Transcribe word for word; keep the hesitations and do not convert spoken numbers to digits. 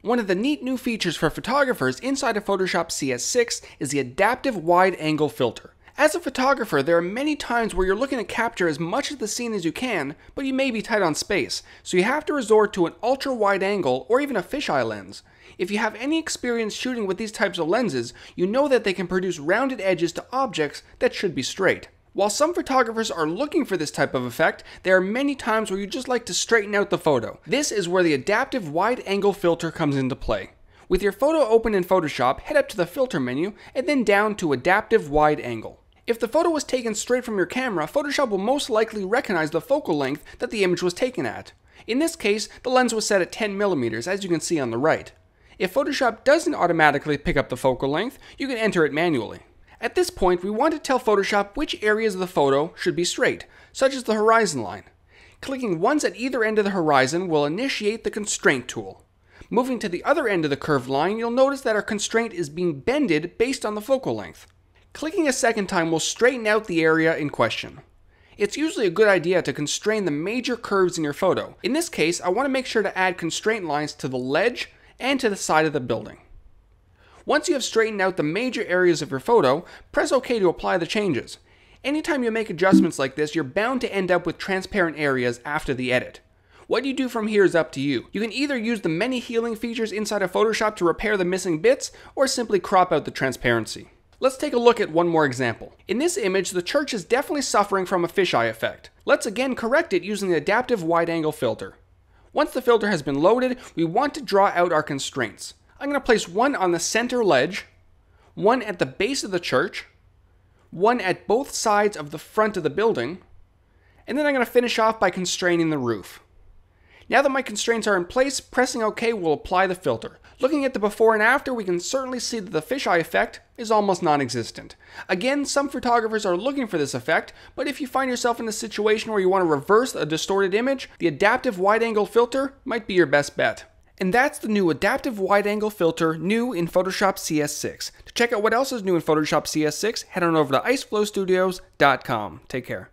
One of the neat new features for photographers inside of Photoshop C S six is the adaptive wide angle filter. As a photographer, there are many times where you're looking to capture as much of the scene as you can, but you may be tight on space, so you have to resort to an ultra wide angle or even a fisheye lens. If you have any experience shooting with these types of lenses, you know that they can produce rounded edges to objects that should be straight. While some photographers are looking for this type of effect, there are many times where you just like to straighten out the photo. This is where the adaptive wide angle filter comes into play. With your photo open in Photoshop, head up to the filter menu and then down to adaptive wide angle. If the photo was taken straight from your camera, Photoshop will most likely recognize the focal length that the image was taken at. In this case, the lens was set at ten millimeters, as you can see on the right. If Photoshop doesn't automatically pick up the focal length, you can enter it manually. At this point, we want to tell Photoshop which areas of the photo should be straight, such as the horizon line. Clicking once at either end of the horizon will initiate the constraint tool. Moving to the other end of the curved line, you'll notice that our constraint is being bended based on the focal length. Clicking a second time will straighten out the area in question. It's usually a good idea to constrain the major curves in your photo. In this case, I want to make sure to add constraint lines to the ledge and to the side of the building. Once you have straightened out the major areas of your photo, press OK to apply the changes. Anytime you make adjustments like this, you're bound to end up with transparent areas after the edit. What you do from here is up to you. You can either use the many healing features inside of Photoshop to repair the missing bits, or simply crop out the transparency. Let's take a look at one more example. In this image, the church is definitely suffering from a fisheye effect. Let's again correct it using the adaptive wide angle filter. Once the filter has been loaded, we want to draw out our constraints. I'm going to place one on the center ledge, one at the base of the church, one at both sides of the front of the building, and then I'm going to finish off by constraining the roof. Now that my constraints are in place, pressing OK will apply the filter. Looking at the before and after, we can certainly see that the fisheye effect is almost non-existent. Again, some photographers are looking for this effect, but if you find yourself in a situation where you want to reverse a distorted image, the adaptive wide angle filter might be your best bet. And that's the new adaptive wide angle filter, new in Photoshop C S six. To check out what else is new in Photoshop C S six, head on over to ice flow studios dot com. Take care.